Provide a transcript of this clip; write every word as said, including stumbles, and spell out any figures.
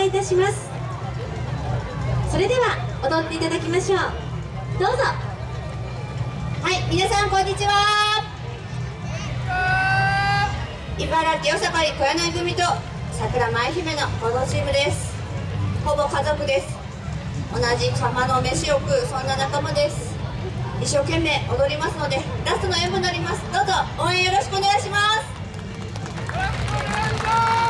いいたします。それでは踊っていただきましょう。どうぞ。 はい、皆さんこんにちは。茨城よさかい小柳組と桜舞姫の合同チームです。ほぼ家族です。同じ釜の飯を食う、そんな仲間です。一生懸命踊りますので、ラストの演舞になります。どうぞ応援よろしくお願いします。